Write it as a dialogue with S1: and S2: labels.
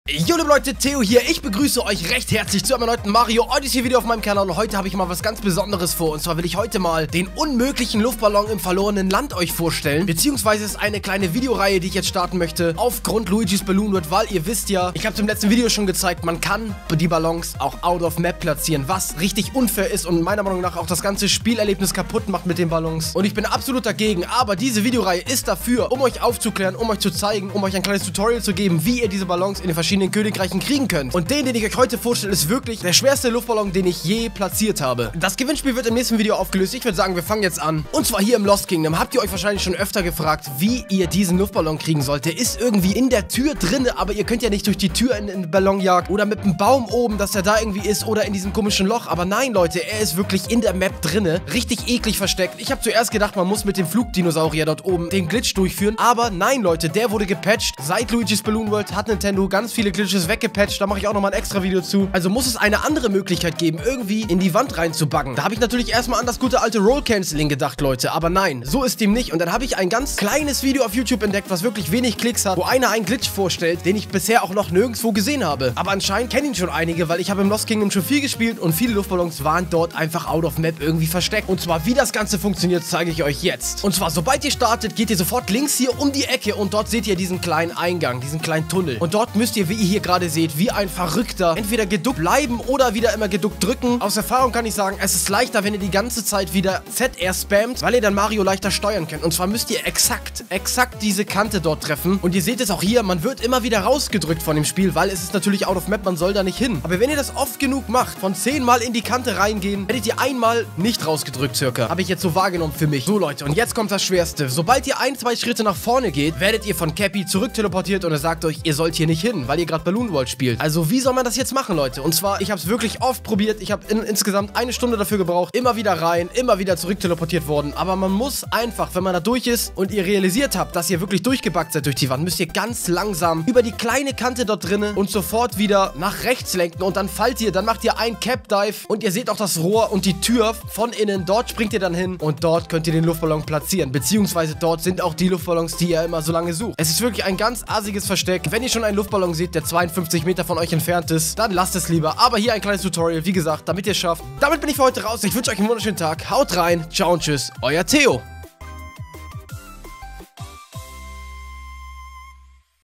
S1: Jo liebe Leute, Theo hier, ich begrüße euch recht herzlich zu einem neuen Mario Odyssey Video auf meinem Kanal und heute habe ich mal was ganz Besonderes vor und zwar will ich heute mal den unmöglichen Luftballon im verlorenen Land euch vorstellen, beziehungsweise ist eine kleine Videoreihe, die ich jetzt starten möchte, aufgrund Luigi's Balloon World, weil ihr wisst ja, ich habe es im letzten Video schon gezeigt, man kann die Ballons auch out of map platzieren, was richtig unfair ist und meiner Meinung nach auch das ganze Spielerlebnis kaputt macht mit den Ballons und ich bin absolut dagegen, aber diese Videoreihe ist dafür, um euch aufzuklären, um euch zu zeigen, um euch ein kleines Tutorial zu geben, wie ihr diese Ballons in den verschiedenen Königreichen kriegen könnt. Und den ich euch heute vorstelle, ist wirklich der schwerste Luftballon, den ich je platziert habe. Das Gewinnspiel wird im nächsten Video aufgelöst. Ich würde sagen, wir fangen jetzt an. Und zwar hier im Lost Kingdom. Habt ihr euch wahrscheinlich schon öfter gefragt, wie ihr diesen Luftballon kriegen sollt. Der ist irgendwie in der Tür drinne, aber ihr könnt ja nicht durch die Tür in den Ballon jagen oder mit einem Baum oben, dass er da irgendwie ist oder in diesem komischen Loch. Aber nein, Leute, er ist wirklich in der Map drinne. Richtig eklig versteckt. Ich habe zuerst gedacht, man muss mit dem Flugdinosaurier dort oben den Glitch durchführen. Aber nein, Leute, der wurde gepatcht. Seit Luigi's Balloon World hat Nintendo ganz viele Glitches weggepatcht. Da mache ich auch nochmal ein extra Video zu. Also muss es eine andere Möglichkeit geben, irgendwie in die Wand reinzubuggen. Da habe ich natürlich erstmal an das gute alte Roll Canceling gedacht, Leute. Aber nein, so ist dem nicht. Und dann habe ich ein ganz kleines Video auf YouTube entdeckt, was wirklich wenig Klicks hat, wo einer einen Glitch vorstellt, den ich bisher auch noch nirgendwo gesehen habe. Aber anscheinend kennen ihn schon einige, weil ich habe im Lost Kingdom schon viel gespielt und viele Luftballons waren dort einfach out of map irgendwie versteckt. Und zwar, wie das Ganze funktioniert, zeige ich euch jetzt. Und zwar, sobald ihr startet, geht ihr sofort links hier um die Ecke und dort seht ihr diesen kleinen Eingang, diesen kleinen Tunnel. Und dort müsst ihr, wie ihr hier gerade seht, wie ein Verrückter entweder geduckt bleiben oder wieder immer geduckt drücken. Aus Erfahrung kann ich sagen, es ist leichter, wenn ihr die ganze Zeit wieder ZR spammt, weil ihr dann Mario leichter steuern könnt. Und zwar müsst ihr exakt diese Kante dort treffen. Und ihr seht es auch hier, man wird immer wieder rausgedrückt von dem Spiel, weil es ist natürlich out of map, man soll da nicht hin. Aber wenn ihr das oft genug macht, von 10 Mal in die Kante reingehen, werdet ihr einmal nicht rausgedrückt circa. Habe ich jetzt so wahrgenommen für mich. So Leute, und jetzt kommt das Schwerste. Sobald ihr 1-2 Schritte nach vorne geht, werdet ihr von Cappy zurück teleportiert und er sagt euch, ihr sollt hier nicht hin, weil ihr gerade Balloon World spielt. Also wie soll man das jetzt machen, Leute? Und zwar, ich habe es wirklich oft probiert. Ich habe insgesamt eine Stunde dafür gebraucht. Immer wieder rein, immer wieder zurück teleportiert worden. Aber man muss einfach, wenn man da durch ist und ihr realisiert habt, dass ihr wirklich durchgebackt seid durch die Wand, müsst ihr ganz langsam über die kleine Kante dort drinnen und sofort wieder nach rechts lenken. Und dann fallt ihr, dann macht ihr einen Cap Dive und ihr seht auch das Rohr und die Tür von innen. Dort springt ihr dann hin und dort könnt ihr den Luftballon platzieren. Beziehungsweise dort sind auch die Luftballons, die ihr immer so lange sucht. Es ist wirklich ein ganz assiges Versteck. Wenn ihr schon einen Luftballon seht, der 52 Meter von euch entfernt ist, dann lasst es lieber. Aber hier ein kleines Tutorial, wie gesagt, damit ihr es schafft. Damit bin ich für heute raus. Ich wünsche euch einen wunderschönen Tag. Haut rein, ciao und tschüss, euer Theo.